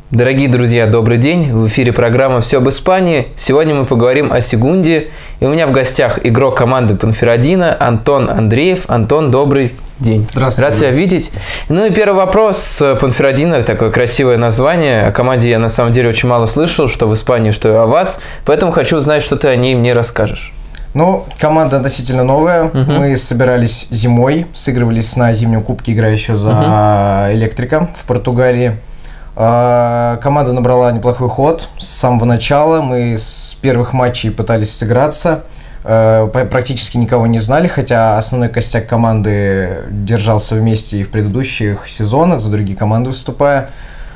Дорогие друзья, добрый день! В эфире программа «Все об Испании». Сегодня мы поговорим о Сегунде. И у меня в гостях игрок команды Понферрадина Антон Андреев. Антон, добрый день. Здравствуйте. Рад тебя видеть. Ну и первый вопрос. Понферрадина, такое красивое название. О команде я на самом деле очень мало слышал, что в Испании, что и о вас. Поэтому хочу узнать, что ты о ней мне расскажешь. Ну, команда относительно новая. Мы собирались зимой, сыгрывались на зимнем кубке, играя еще за Электрика в Португалии. Команда набрала неплохой ход с самого начала. Мы с первых матчей пытались сыграться. Практически никого не знали, хотя основной костяк команды держался вместе и в предыдущих сезонах, за другие команды выступая.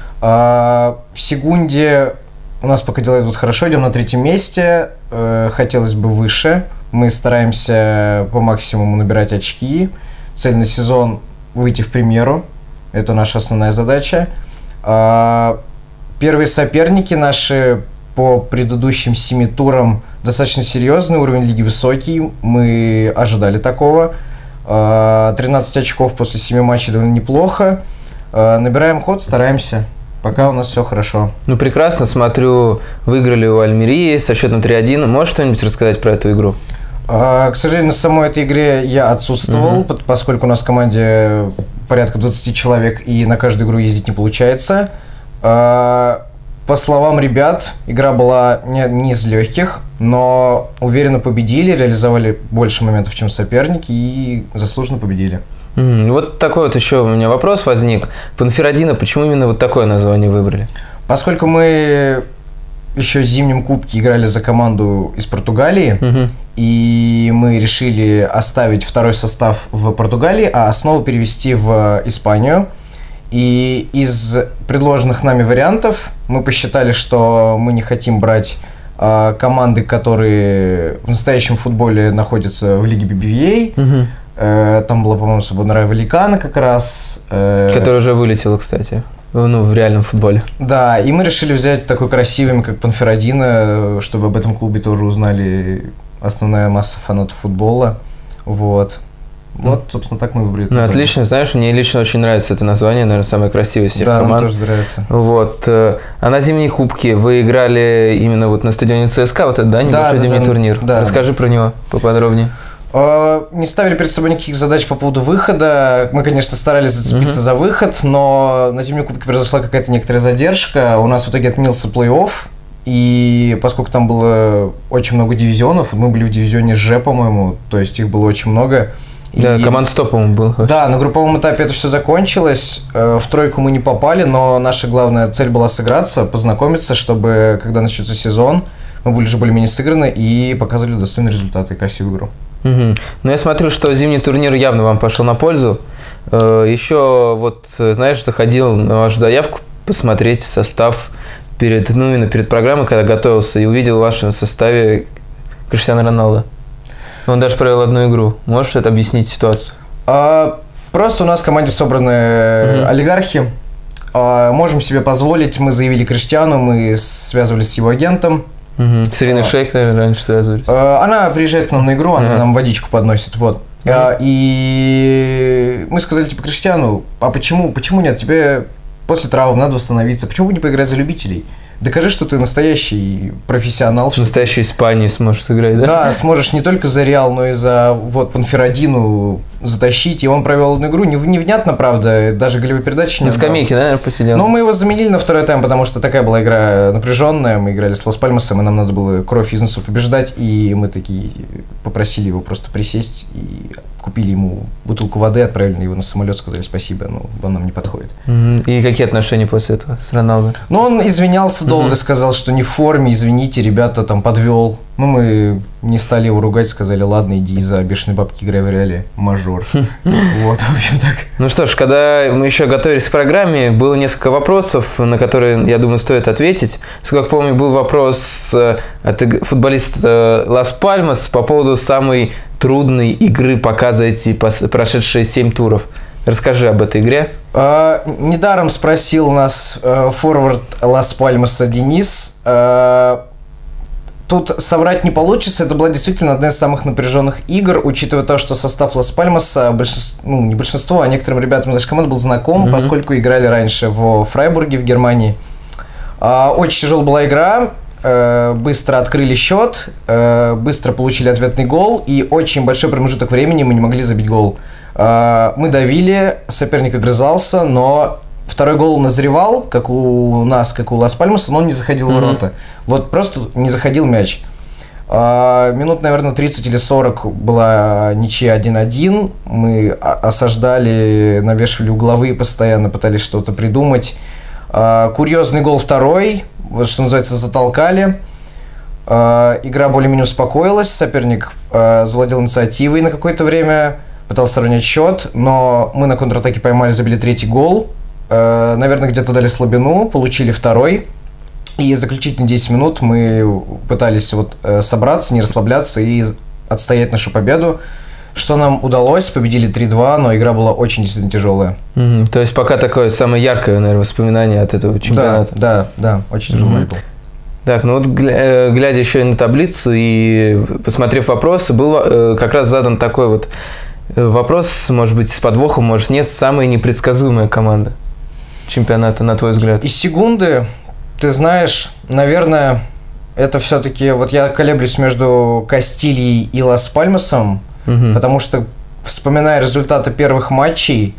В Сегунде у нас пока дела идут хорошо, идем на 3-м месте. Хотелось бы выше. Мы стараемся по максимуму набирать очки. Цель на сезон – выйти в премьеру. Это наша основная задача. Первые соперники наши по предыдущим 7 турам достаточно серьезный, уровень лиги высокий, мы ожидали такого. 13 очков после 7 матчей довольно неплохо. Набираем ход, стараемся, пока у нас все хорошо. Ну прекрасно, смотрю, выиграли у Альмерии со счетом 3-1. Можешь что-нибудь рассказать про эту игру? К сожалению, на самой этой игре я отсутствовал, поскольку у нас в команде порядка 20 человек, и на каждую игру ездить не получается. По словам ребят, игра была не из легких, но уверенно победили, реализовали больше моментов, чем соперники, и заслуженно победили. Вот такой вот еще у меня вопрос возник. Понферрадина, почему именно вот такое название выбрали? Поскольку мы еще в зимнем кубке играли за команду из Португалии, и мы решили оставить второй состав в Португалии, а основу перевести в Испанию. И из предложенных нами вариантов мы посчитали, что мы не хотим брать команды, которые в настоящем футболе находятся в лиге BBVA. Там была, по-моему, Свободная Валикана как раз. Которая уже вылетела, кстати. Ну, в реальном футболе. Да, и мы решили взять такой красивый, как Понферрадина, чтобы об этом клубе тоже узнали основная масса фанатов футбола. Вот, собственно, так мы выбрали. Ну, отлично, знаешь, мне лично очень нравится это название, наверное, самое красивое из всех команд. Да, мне тоже нравится. Вот. А на зимней кубке вы играли именно вот на стадионе ЦСКА, вот это, да, небольшой зимний турнир? Да. Расскажи про него поподробнее. Не ставили перед собой никаких задач по поводу выхода. Мы, конечно, старались зацепиться за выход, но на зимнем кубке произошла какая-то некоторая задержка. У нас в итоге отменился плей-офф. И поскольку там было очень много дивизионов, мы были в дивизионе Ж, по-моему, то есть их было очень много. Да, команд 100, по-моему, было. Да, на групповом этапе это все закончилось. В тройку мы не попали, но наша главная цель была сыграться, познакомиться, чтобы, когда начнется сезон, мы были уже более-менее сыграны и показывали достойные результаты и красивую игру. Ну, я смотрю, что зимний турнир явно вам пошел на пользу. Еще, вот, знаешь, заходил на вашу заявку посмотреть состав именно перед программой, когда готовился, и увидел в вашем составе Криштиану Роналдо. Он даже провел одну игру. Можешь это объяснить ситуацию? Просто у нас в команде собраны олигархи. Можем себе позволить. Мы заявили Криштиану, мы связывались с его агентом. С Ириной Шейк, наверное, раньше связывались. Она приезжает к нам на игру, она нам водичку подносит. Вот. И мы сказали, типа, Криштиану, а почему нет? Тебе после травм надо восстановиться. Почему бы не поиграть за любителей? Докажи, что ты настоящий профессионал. Настоящий Испании сможешь сыграть, да? Да, сможешь не только за Реал, но и за Понферрадину затащить. И он провел одну игру. Невнятно, правда, даже голевой передачи не на скамейке, наверное, посидел. Но мы его заменили на второй тайм, потому что такая была игра напряженная. Мы играли с Лас-Пальмасом, и нам надо было кровь из носу побеждать. И мы такие попросили его просто присесть и купили ему бутылку воды, отправили его на самолет, сказали спасибо, он нам не подходит. И какие отношения после этого с Роналдо? Ну, он извинялся долго, сказал, что не в форме, извините, ребята, там подвел. Ну, мы не стали его ругать, сказали, ладно, иди за бешеные бабки, играй в Реале, мажор. Вот, в общем, так. Ну что ж, когда мы еще готовились к программе, было несколько вопросов, на которые, я думаю, стоит ответить. Сколько помню, был вопрос от футболиста Лас-Пальмас по поводу самой трудной игры пока за эти прошедшие 7 туров. Расскажи об этой игре. Недаром спросил нас форвард Лас-Пальмаса Денис. Тут соврать не получится, это была действительно одна из самых напряженных игр, учитывая то, что состав Лас-Пальмаса, не большинство, а некоторым ребятам из нашей команды был знаком, поскольку играли раньше в Фрайбурге в Германии. Очень тяжелая была игра. Быстро открыли счет, быстро получили ответный гол, и очень большой промежуток времени мы не могли забить гол. Мы давили, соперник огрызался, но второй гол назревал, как у нас, как у Лас-Пальмаса, но он не заходил в ворота. Вот просто не заходил мяч. Минут, наверное, 30 или 40 была ничья 1-1. Мы осаждали, навешивали угловые постоянно, пытались что-то придумать. Курьезный гол второй, вот что называется, затолкали. Игра более-менее успокоилась, соперник завладел инициативой на какое-то время, пытался сравнять счет, но мы на контратаке поймали, забили третий гол. Наверное, где-то дали слабину, получили второй. И заключительные 10 минут мы пытались вот собраться, не расслабляться и отстоять нашу победу. Что нам удалось, победили 3-2, но игра была очень действительно тяжелая. То есть пока такое самое яркое, наверное, воспоминание от этого чемпионата. Да, очень тяжелый матч был. Так, ну вот глядя еще и на таблицу и посмотрев вопросы, был как раз задан такой вот вопрос, может быть, с подвохом, может нет, самая непредсказуемая команда чемпионата, на твой взгляд? Из Сегунды, ты знаешь, наверное, это все-таки, вот я колеблюсь между Кастильей и Лас-Пальмасом, потому что, вспоминая результаты первых матчей,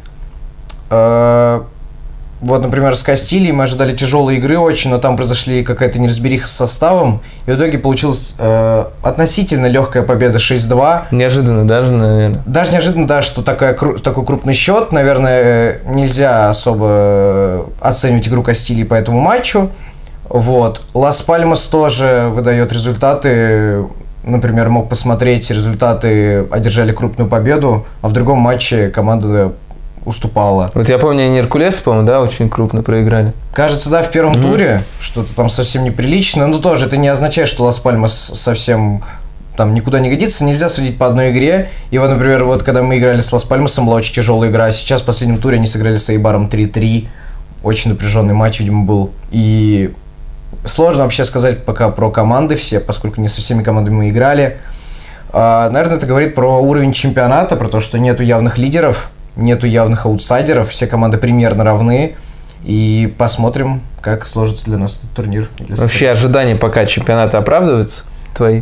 вот, например, с Кастильей мы ожидали тяжелой игры очень, но там произошли какая-то неразбериха с составом, и в итоге получилась относительно легкая победа 6-2. Неожиданно даже, наверное. Даже неожиданно, да, что такой крупный счет. Наверное, нельзя особо оценивать игру Кастильи по этому матчу. Вот. Лас-Пальмас тоже выдает результаты. Например, мог посмотреть результаты, одержали крупную победу, а в другом матче команда уступала. Вот я помню, они Эркулес, по-моему, да, очень крупно проиграли. Кажется, да, в первом туре что-то там совсем неприлично. Но тоже это не означает, что Лас-Пальмас совсем там никуда не годится. Нельзя судить по одной игре. И вот, например, вот когда мы играли с Лас-Пальмасом, была очень тяжелая игра. Сейчас в последнем туре они сыграли с Эйбаром 3-3. Очень напряженный матч, видимо, был. И сложно вообще сказать пока про команды все, поскольку не со всеми командами мы играли. Наверное, это говорит про уровень чемпионата, про то, что нету явных лидеров, нету явных аутсайдеров, все команды примерно равны. И посмотрим, как сложится для нас этот турнир. Вообще ожидания пока чемпионата оправдываются твои?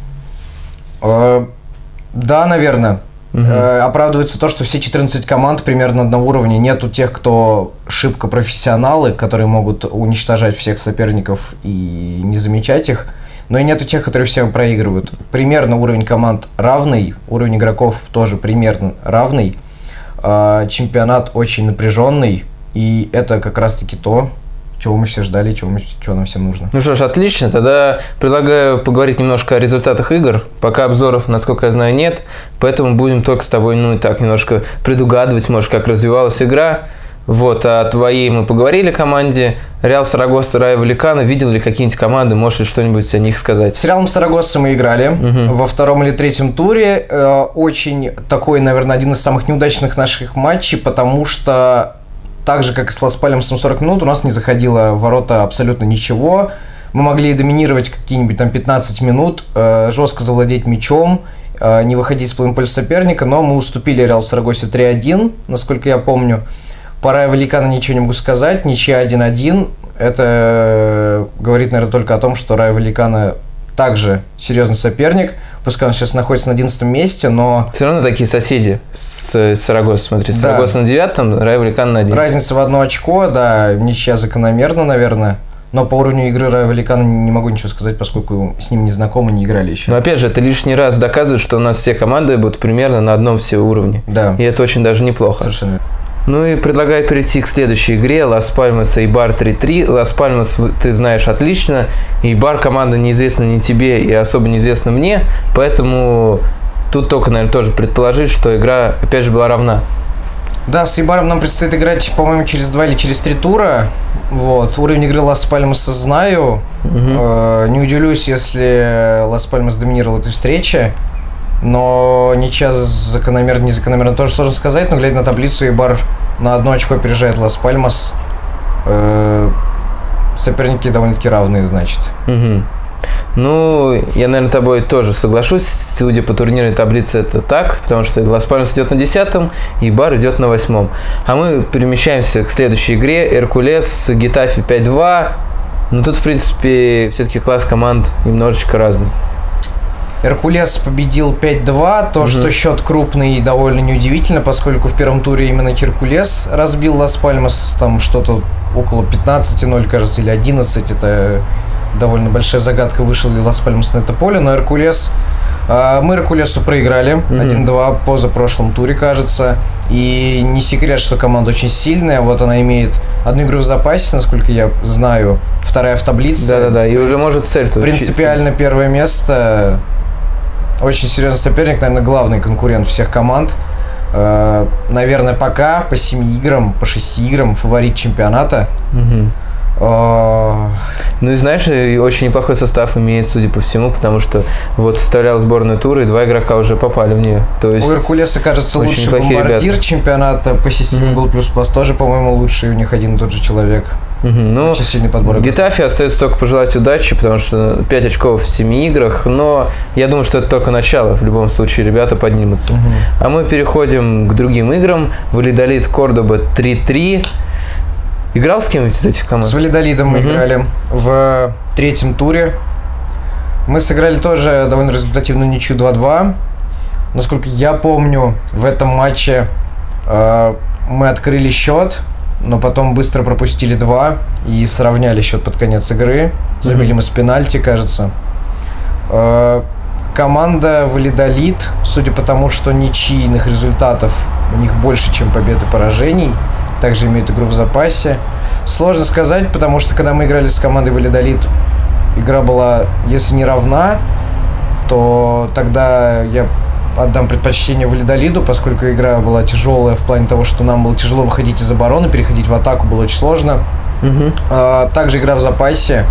Да, наверное. Оправдывается то, что все 14 команд примерно одного уровня. Нету тех, кто шибко профессионалы, которые могут уничтожать всех соперников и не замечать их. Но и нету тех, которые всем проигрывают. Примерно уровень команд равный, уровень игроков тоже примерно равный. Чемпионат очень напряженный, и это как раз-таки то, чего мы все ждали, чего нам всем нужно. Ну что ж, отлично. Тогда предлагаю поговорить немножко о результатах игр. Пока обзоров, насколько я знаю, нет, поэтому будем только с тобой, ну и так, немножко предугадывать, может, как развивалась игра. Вот, о твоей мы поговорили команде. Реал Сарагоса, Райо Вальекано. Видел ли какие-нибудь команды? Можешь ли что-нибудь о них сказать? С Реалом Сарагоса мы играли во втором или третьем туре. Очень такой, наверное, один из самых неудачных наших матчей, потому что так же, как и с Лас-Пальмасом 40 минут, у нас не заходило в ворота абсолютно ничего. Мы могли доминировать какие-нибудь там 15 минут, жестко завладеть мячом, не выходить с половины поля соперника, но мы уступили Реалу Сарагосе 3-1, насколько я помню. По Райо Вальекано ничего не могу сказать, ничья 1-1. Это говорит, наверное, только о том, что Райо Вальекано также серьезный соперник. Пускай он сейчас находится на 11 месте, но... Все равно такие соседи с Сарагосой. Смотри, Сарагоса на 9-м, Райо Вальекано на 11. Разница в 1 очко, да, ничья закономерна, наверное. Но по уровню игры Райо Вальекано не могу ничего сказать, поскольку с ним не знакомы, не играли еще. Но опять же, это лишний раз доказывает, что у нас все команды будут примерно на одном все уровне. Да. И это очень даже неплохо. Совершенно. Ну и предлагаю перейти к следующей игре. Лас-Пальмас и Эйбар 3-3. Лас-Пальмас ты знаешь отлично. Эйбар команда неизвестна ни тебе и особо неизвестна мне. Поэтому тут только, наверное, тоже предположить, что игра опять же была равна. Да, с Эйбаром нам предстоит играть, по-моему, через 2 или через 3 тура. Вот. Уровень игры Лас-Пальмаса знаю. Не удивлюсь, если Лас-Пальмас доминировал этой встрече. Но ничья закономерно, не закономерно, тоже сложно сказать, но глядя на таблицу, Эйбар на 1 очко опережает Лас-Пальмас. Соперники довольно-таки равные, значит. Ну, я, наверное, тобой тоже соглашусь. Судя по турнирной таблице, это так, потому что Лас-Пальмас идет на 10-м, и Эйбар идет на 8-м. А мы перемещаемся к следующей игре. Эркулес, Гетафе 5-2. Но тут, в принципе, все-таки класс команд немножечко разный. Эркулес победил 5-2, то, что счет крупный, довольно неудивительно, поскольку в первом туре именно Геркулес разбил Лас-Пальмас, там что-то около 15-0, кажется, или 11, это довольно большая загадка, вышел ли Лас-Пальмас на это поле, но Эркулес, мы Эркулесу проиграли 1-2 позапрошлом туре, кажется, и не секрет, что команда очень сильная, вот она имеет одну игру в запасе, насколько я знаю, вторая в таблице. Да-да-да, и уже может Сельту. Принципиально первое место. Очень серьезный соперник, наверное, главный конкурент всех команд. Наверное, пока по 7 играм, по 6 играм фаворит чемпионата. Ну и знаешь, очень неплохой состав имеет, судя по всему, потому что вот составлял сборную тура, и 2 игрока уже попали в нее. То есть у Эркулеса, кажется, лучший бомбардир ребята. Чемпионата по системе Гол Плюс Пас тоже, по-моему, лучший, у них один и тот же человек. Ну, очень сильный подбор. Гетафе остается только пожелать удачи, потому что 5 очков в 7 играх, но я думаю, что это только начало. В любом случае, ребята поднимутся. А мы переходим к другим играм. Валидолид Кордоба 3-3. Играл с кем-нибудь из этих команд? С Валидолидом мы играли в третьем туре. Мы сыграли тоже довольно результативную ничью 2-2. Насколько я помню, в этом матче мы открыли счет, но потом быстро пропустили 2 и сравняли счет под конец игры. Забили мы с пенальти, кажется. Команда Валидолид, судя по тому, что ничьих результатов у них больше, чем побед и поражений, также имеют игру в запасе. Сложно сказать, потому что когда мы играли с командой Валидолид, игра была, если не равна, то тогда я отдам предпочтение Валидолиду, поскольку игра была тяжелая в плане того, что нам было тяжело выходить из обороны, переходить в атаку было очень сложно. Также игра в запасе.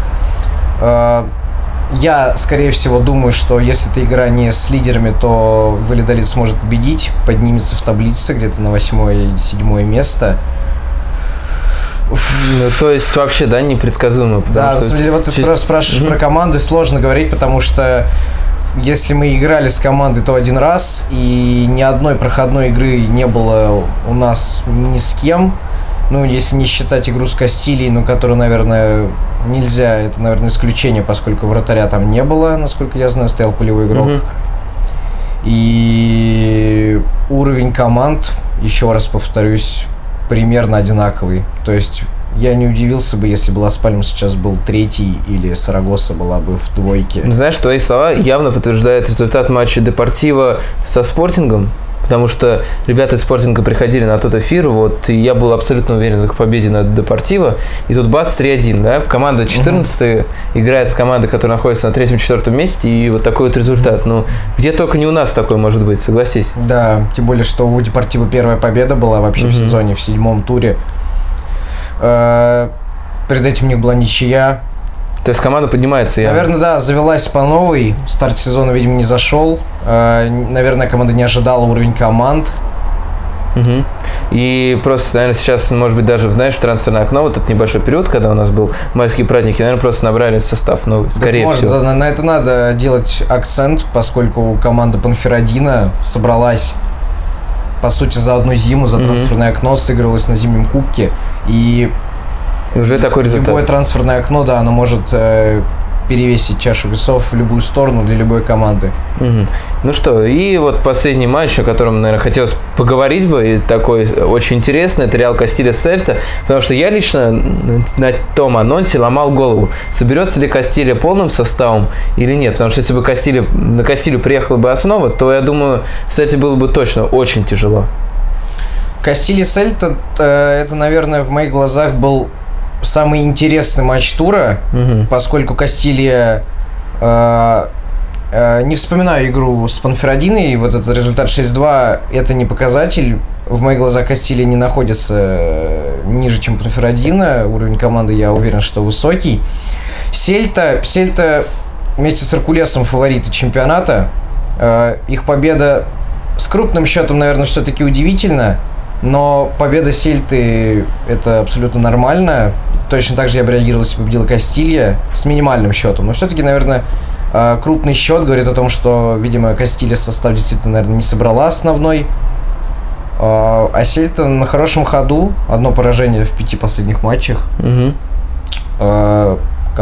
Я, скорее всего, думаю, что если эта игра не с лидерами, то Валидолид сможет победить, поднимется в таблице где-то на 8-7 место. Ну, то есть вообще, да, непредсказуемо. Да, вот ты спрашиваешь про команды, сложно говорить, потому что если мы играли с командой, то один раз, и ни одной проходной игры не было у нас ни с кем. Ну, если не считать игру с Кастильей, ну, которую, наверное, нельзя, это, наверное, исключение, поскольку вратаря там не было, насколько я знаю, стоял полевой игрок. И уровень команд, еще раз повторюсь, примерно одинаковый. То есть я не удивился бы, если бы Лас-Пальмас сейчас был третий или Сарагоса была бы в двойке. Знаешь, твои слова явно подтверждают результат матча Депортиво со Спортингом, потому что ребята из Спортинга приходили на тот эфир, вот, и я был абсолютно уверен в их победе над Депортиво, и тут бац, 3-1, да, команда 14 играет с командой, которая находится на 3-4 месте, и вот такой вот результат, ну, где только не у нас такой может быть, согласись. Да, тем более, что у Депортиво первая победа была вообще в сезоне, в 7-м туре. Перед этим у них была ничья. То есть команда поднимается, я. Наверное, да, завелась по новой. Старт сезона, видимо, не зашел. Наверное, команда не ожидала уровень команд. И просто, наверное, сейчас, может быть, даже, знаешь, в трансферное окно, вот этот небольшой период, когда у нас был майские праздники, наверное, просто набрали состав новый, скорее всего. Да, на это надо делать акцент, поскольку команда Панферодина собралась, по сути, за одну зиму, за трансферное окно, сыгралась на зимнем кубке. И уже такой результат. Любое трансферное окно, да, оно может перевесить чашу весов в любую сторону для любой команды. Ну что, и вот последний матч, о котором, наверное, хотелось поговорить бы, и такой очень интересный, это Реал Кастилья Сельта, потому что я лично на том анонсе ломал голову, соберется ли Кастилья полным составом или нет, потому что если бы на Кастилью приехала бы основа, то, я думаю, Сельте было бы точно очень тяжело. Кастилья Сельта, это, наверное, в моих глазах был самый интересный матч тура, поскольку Кастилья, не вспоминаю игру с Панферодиной, вот этот результат 6-2, это не показатель. В моих глазах Кастилья не находится ниже, чем Панферодина, уровень команды, я уверен, что высокий. Сельта вместе с Эркулесом фавориты чемпионата. Их победа с крупным счетом, наверное, все-таки удивительна. Но победа Сельты – это абсолютно нормально. Точно так же я бы реагировал, если бы победила Кастилья с минимальным счетом. Но все-таки, наверное, крупный счет говорит о том, что, видимо, Кастилья состав действительно, наверное, не собрала основной. А Сельта на хорошем ходу. Одно поражение в 5 последних матчах. Команда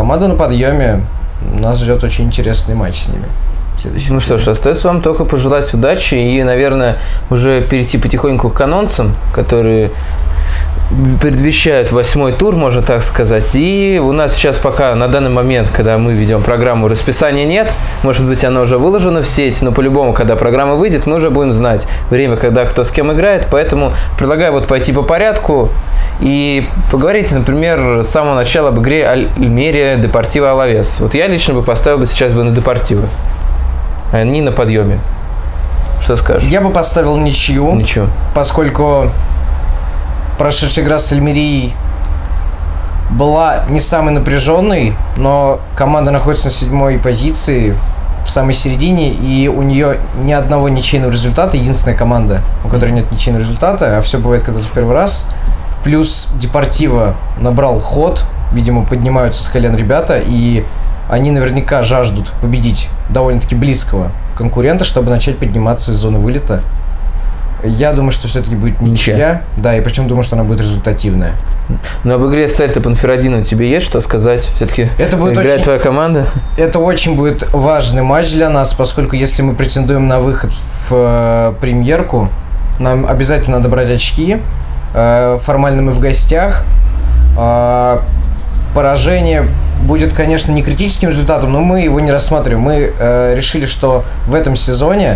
команда на подъеме. Нас ждет очень интересный матч с ними. Ну что ж, остается вам только пожелать удачи и, наверное, уже перейти потихоньку к анонсам, которые предвещают 8-й тур, можно так сказать. И у нас сейчас пока на данный момент, когда мы ведем программу, расписания нет. Может быть, оно уже выложено в сеть, но по-любому, когда программа выйдет, мы уже будем знать время, когда кто с кем играет. Поэтому предлагаю вот пойти по порядку и поговорить, например, с самого начала об игре Альмерия Депортиво Алавес. Вот я лично бы поставил бы сейчас на Депортиво. Они на подъеме. Что скажешь? Я бы поставил ничью. Ничью. Поскольку прошедшая игра с Альмерией была не самой напряженной, но команда находится на 7-й позиции, в самой середине, и у нее ни одного ничейного результата, единственная команда, у которой нет ничейного результата, а все бывает когда-то в первый раз. Плюс Депортиво набрал ход, видимо, поднимаются с колен ребята, и они наверняка жаждут победить довольно-таки близкого конкурента, чтобы начать подниматься из зоны вылета. Я думаю, что все-таки будет ничья. Да, и причем думаю, что она будет результативная. Но об игре с Сельта Панферодино тебе есть что сказать? Все-таки это будет играет твоя команда? Это очень будет важный матч для нас, поскольку если мы претендуем на выход в премьерку, нам обязательно надо брать очки. Формально мы в гостях. Поражение будет, конечно, не критическим результатом, но мы его не рассматриваем. Мы решили, что в этом сезоне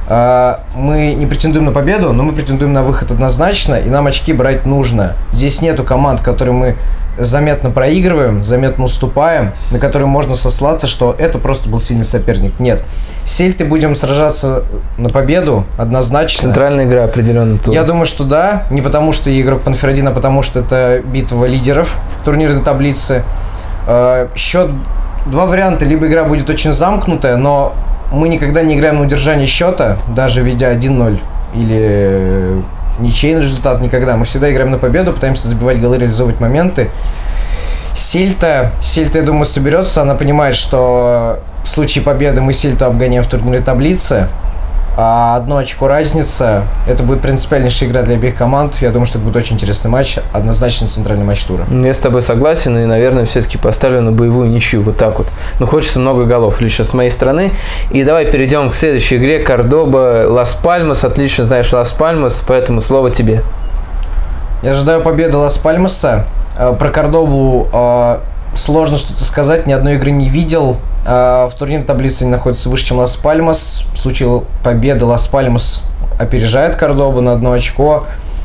мы не претендуем на победу, но мы претендуем на выход однозначно, и нам очки брать нужно. Здесь нету команд, которые мы заметно проигрываем, заметно уступаем, на которые можно сослаться, что это просто был сильный соперник. Нет. С Сельтой будем сражаться на победу однозначно. Центральная игра определенно. Я думаю, что да. Не потому, что я игрок Панферодино, а потому что это битва лидеров турнирной таблицы. Счет, два варианта. Либо игра будет очень замкнутая, но мы никогда не играем на удержание счета, даже ведя 1-0 или ничейный результат, никогда. Мы всегда играем на победу, пытаемся забивать голы, реализовывать моменты. Сельта, я думаю, соберется. Она понимает, что в случае победы мы Сельту обгоняем в турнирной таблице. А 1 очко разница. Это будет принципиальнейшая игра для обеих команд. Я думаю, что это будет очень интересный матч. Однозначно центральный матч тура. Я с тобой согласен. И, наверное, все-таки поставлю на боевую ничью. Вот так вот. Но хочется много голов лично с моей стороны. И давай перейдем к следующей игре. Кордоба, Лас-Пальмас. Отлично знаешь Лас-Пальмас, поэтому слово тебе. Я ожидаю победы Лас-Пальмаса. Про Кордобу сложно что-то сказать. Ни одной игры не видел. В турнирной таблице они находятся выше, чем Лас-Пальмас. В случае победы Лас-Пальмас опережает Кордобу на 1 очко.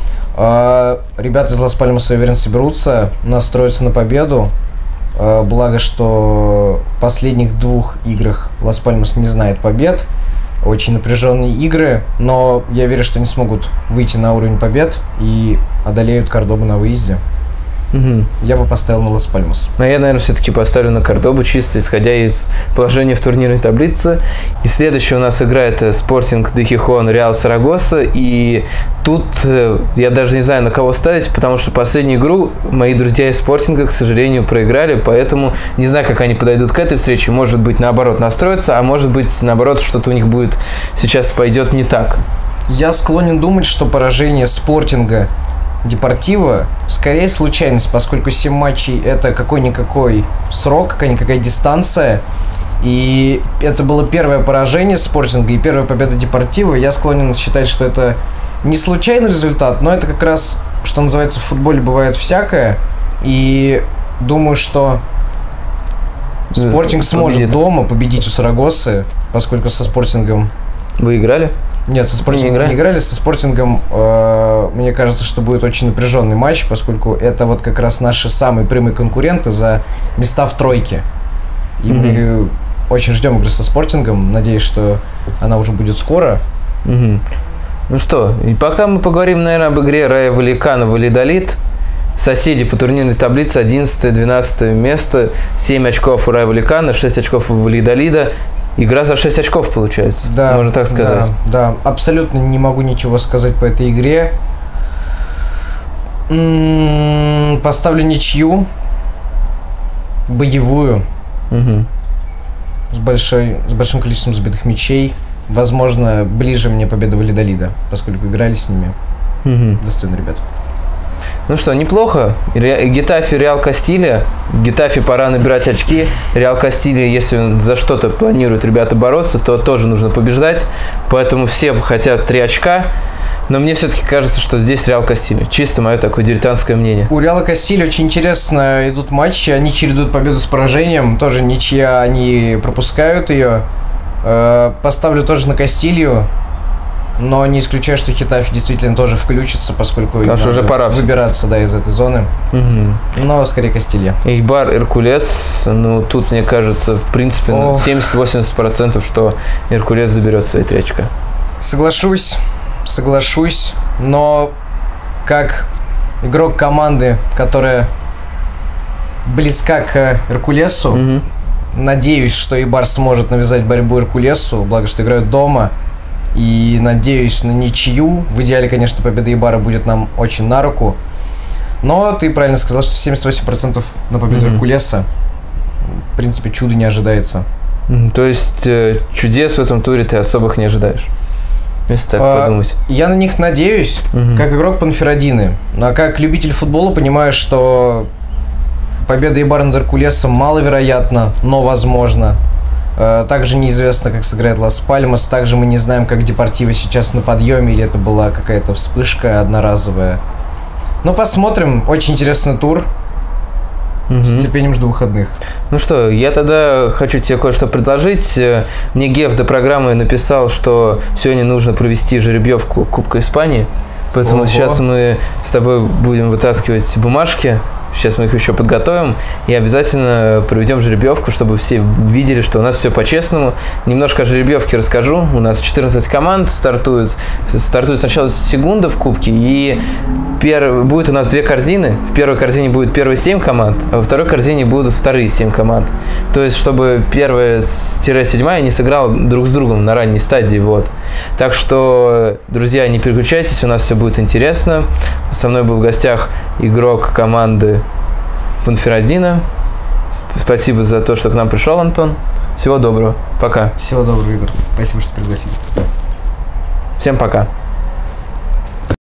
Ребята из Лас-Пальмаса, я уверен, соберутся, настроятся на победу. Благо, что в последних 2 играх Лас-Пальмас не знает побед. Очень напряженные игры, но я верю, что они смогут выйти на уровень побед и одолеют Кордобу на выезде. Я бы поставил на Лас-Пальмас. Но я, наверное, все-таки поставлю на Кордобу, чисто исходя из положения в турнирной таблице. И следующая у нас игра — это Спортинг де Хихон, Реал Сарагоса. И тут я даже не знаю, на кого ставить, потому что последнюю игру мои друзья из Спортинга, к сожалению, проиграли. Поэтому не знаю, как они подойдут к этой встрече. Может быть, наоборот, настроятся, а может быть, наоборот, что-то у них будет сейчас пойдет не так. Я склонен думать, что поражение Спортинга Депортиво скорее случайность, поскольку 7 матчей это какой-никакой срок, какая-никакая дистанция. И это было первое поражение Спортинга и первая победа Депортиво. Я склонен считать, что это не случайный результат, но это как раз, что называется, в футболе бывает всякое. И думаю, что Спортинг сможет дома победить у Сарагосы, поскольку со Спортингом... Вы играли? Нет, со Спортингом не играли. Со Спортингом, мне кажется, что будет очень напряженный матч, поскольку это вот как раз наши самые прямые конкуренты за места в тройке. И мы очень ждем игры со Спортингом. Надеюсь, что она уже будет скоро. Ну что, и пока мы поговорим, наверное, об игре Рая Валлекано Валladолид. Соседи по турнирной таблице 11-12 место. 7 очков у Рая Валлекано, 6 очков у Валladолида. Игра за 6 очков получается, да, можно так сказать. Да, абсолютно не могу ничего сказать по этой игре. Поставлю ничью. Боевую. С большим количеством забитых мячей. Возможно, ближе мне победа Валladолида, поскольку играли с ними. Достойно, ребят. Ну что, неплохо. Гетафе, Реал Кастилья. Гетафе пора набирать очки. Реал Кастилья, если за что-то планируют ребята бороться, то тоже нужно побеждать. Поэтому все хотят 3 очка. Но мне все-таки кажется, что здесь Реал Кастилья. Чисто мое такое дилетантское мнение. У Реала Кастилья очень интересно идут матчи. Они чередуют победу с поражением. Тоже ничья, они пропускают ее. Поставлю тоже на Кастилью. Но не исключаю, что Хетафе действительно тоже включится, поскольку им уже пора выбираться, да, из этой зоны. Но скорее Кастилья. Эйбар, Эркулес. Ну, тут, мне кажется, в принципе, 70-80%, что Эркулес заберет свои 3 очка. Соглашусь, но как игрок команды, которая близка к Эркулесу, надеюсь, что Эйбар сможет навязать борьбу Эркулесу, благо, что играют дома, и надеюсь на ничью. В идеале, конечно, победа Эйбара будет нам очень на руку, но ты правильно сказал, что 78% на победу Эркулеса. В принципе, чуда не ожидается. То есть чудес в этом туре ты особых не ожидаешь? Если так подумать. Я на них надеюсь, как игрок Понферрадины. А как любитель футбола понимаю, что победа Эйбара над Эркулесом маловероятна, но возможно. Также неизвестно, как сыграет Лас Пальмас. Также мы не знаем, как Депортиво сейчас на подъеме, или это была какая-то вспышка одноразовая. Но посмотрим. Очень интересный тур. С нетерпением жду выходных. Ну что, я тогда хочу тебе кое-что предложить. Мне Геф до программы написал, что сегодня нужно провести жеребьевку Кубка Испании. Поэтому сейчас мы с тобой будем вытаскивать бумажки. Сейчас мы их еще подготовим и обязательно проведем жеребьевку, чтобы все видели, что у нас все по-честному. Немножко о жеребьевке расскажу. У нас 14 команд стартует сначала секунда в кубке, и будет у нас 2 корзины. В первой корзине будет первые 7 команд, а во второй корзине будут вторые 7 команд. То есть, чтобы первая-7 не сыграла друг с другом на ранней стадии. Вот. Так что, друзья, не переключайтесь, у нас все будет интересно. Со мной был в гостях игрок команды Понферрадина. Спасибо за то, что к нам пришел, Антон. Всего доброго. Пока. Всего доброго, Игорь. Спасибо, что пригласили. Всем пока.